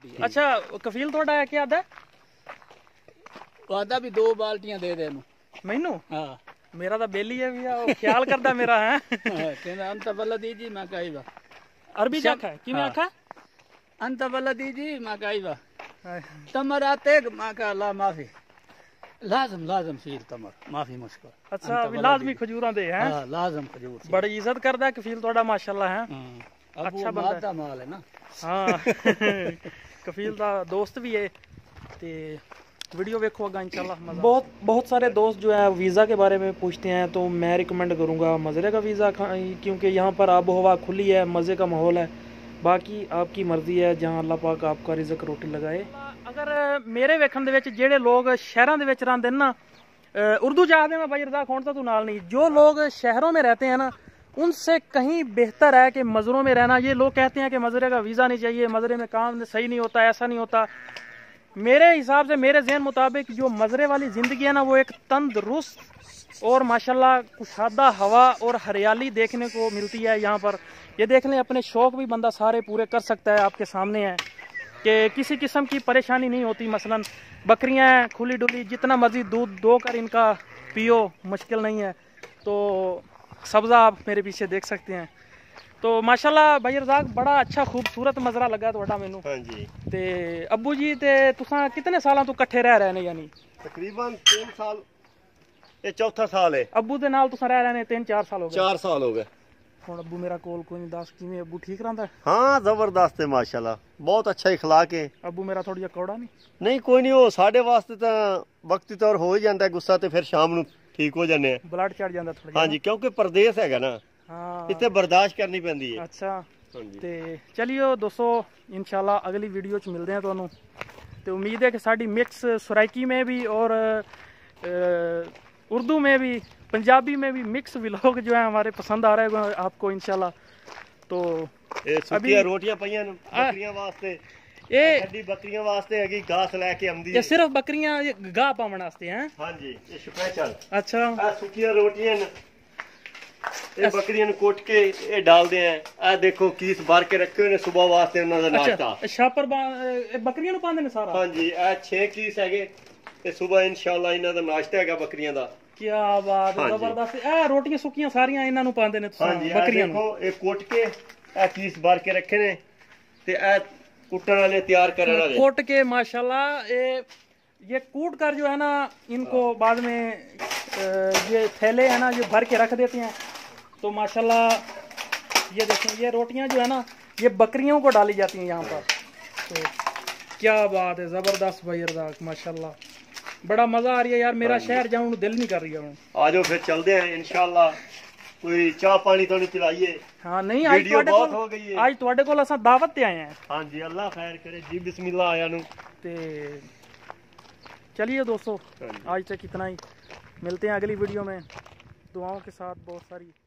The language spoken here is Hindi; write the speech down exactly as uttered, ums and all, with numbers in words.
अच्छा कफील थोड़ा है क्या आदा आदा भी दो बाल्टियां दे दे मैनू हाँ मेरा तो बेली है भी वो ख्याल करदा मेरा है कहंदा अंत बलदी जी मैं कहीबा अरबी च आखा किवें आखा अंत बलदी जी मैं कहीबा तमर आते मैं का ला माफी लाजम लाजम सीर तमर माफी मुश्किल अच्छा अभी लाजमी खजूरां दे हैं हां लाजम खजूर बड़ी इज्जत करदा है कफील थोड़ा माशाल्लाह है अच्छा बंदा माल है ना हाँ कफील दा दोस्त भी है ते वीडियो देखो अगा इंशाल्लाह मजा बहुत बहुत सारे दोस्त जो है वीज़ा के बारे में पूछते हैं तो मैं रिकमेंड करूँगा मज़रे का वीज़ा क्योंकि यहाँ पर आब हवा खुली है मज़े का माहौल है बाकी आपकी मर्जी है जहाँ अल्लाह पाक आपका रिज़्क रोटी लगाए अगर मेरे वेखण दे विच जेड़े लोग शहरों दे विच रहिंदे ना उर्दू चाहते हैं भाई रज़ा खोण तो तू नाल नहीं जो लोग शहरों में रहते हैं ना उनसे कहीं बेहतर है कि मज़रों में रहना। ये लोग कहते हैं कि मज़रे का वीज़ा नहीं चाहिए मज़रे में काम सही नहीं होता ऐसा नहीं होता। मेरे हिसाब से मेरे ज़हन मुताबिक जो मज़रे वाली ज़िंदगी है ना वो एक तंदुरुस्त और माशाल्लाह कुशादा हवा और हरियाली देखने को मिलती है यहाँ पर। ये देख लें अपने शौक़ भी बंदा सारे पूरे कर सकता है आपके सामने है कि किसी किस्म की परेशानी नहीं होती। मसलन बकरियाँ हैं खुली डुली जितना मर्जी दूध दो कर इनका पियो मुश्किल नहीं है। तो सब्ज़ा आप मेरे पीछे देख सकते हैं। तो माशाल्लाह भाई रज़ाक बड़ा अच्छा खूबसूरत मज़रा लगा तुहाडा मैनू। हाँ जी ते अब्बू जी ते तुसां कितने सालों तो इकट्ठे रह रहे ने यानी तकरीबन तीन साल ये चौथा साल है। अब्बू दे नाल तुसां रह रहे ने तीन चार साल हो गए चार साल हो गए। हुण अब्बू मेरा कोल कोई नहीं दस किवें अब्बू ठीक रहिंदा हाँ जबरदस्त है माशाल्लाह बहुत अच्छा इखलाक है। अब्बू मेरा थोड़ा जिहा कौड़ा नहीं नहीं कोई नहीं हो साढ़े वास्ते तो वक्ती तौर हो ही जाता है गुस्सा तो फिर शाम नू ठीक हो जाने ब्लड चढ़ जाता थोड़ा। हाँ जी क्योंकि परदेस है ना हाँ इतने बर्दाश्त करनी पैंदी है। अच्छा हाँ जी ते चलियो दोस्तों इंशाल्लाह अगली वीडियो च मिलते हैं तुहानू। तो उम्मीद है कि साडी मिक्स सराइकी में भी और उर्दू में भी पंजाबी में भी मिक्स व्लॉग जो है हमारे पसंद आ रहे हैं आपको इंशाल्लाह। तो ये अभी रोटियां पईयां बकरियां वास्ते ये हड्डी बकरियां वास्ते हैगी घास लेके आंदी है। ये सिर्फ बकरियां गाह पावन वास्ते हैं। हां जी ये स्पेशल अच्छा आ सुखियां रोटियां ये बकरियां नु कोट के ये डाल दे हैं। आ देखो कीस भर के रखे हुए ने सुबह वास्ते उन्हां दा नाश्ता। अच्छा छापर बकरियां नु पांदे ने सारा। हां जी आ छह कीस हैगे ते सुबह इंशाल्लाह इन्हां दा नाश्ता हैगा बकरियां दा। क्या बात है जबरदस्त। ए रोटियां सुखियां सारियां इन्हां नु पांदे ने बकरियां नु। देखो ये कोट के आ कीस भर के रखे ने ते आ कुटन वाले तैयार करने वाले कोट के माशाल्लाह ये ये कूट कर जो है ना इनको बाद में ये थैले है ना ये भर के रख देते हैं। तो माशाल्लाह ये देखें ये रोटियां जो है ना ये बकरियों को डाली जाती हैं यहाँ पर। तो क्या बात है ज़बरदस्त भाई रज़ाक माशाल्लाह बड़ा मज़ा आ रही है यार। मेरा शहर जाऊँ दिल नहीं कर रही है। आ जाओ फिर चलते हैं इंशाल्लाह कोई चाह पानी तो नहीं पिलाइए। हाँ नहीं आज बहुत हो गई है आज तुहाडे कोल असां दावत ते आए हैं। हाँ जी अल्लाह खैर करे जी बिस्मिल्लाह आया नु ते चलिए दोस्तों आज तक इतना ही। मिलते हैं अगली वीडियो में दुआओं के साथ बहुत सारी।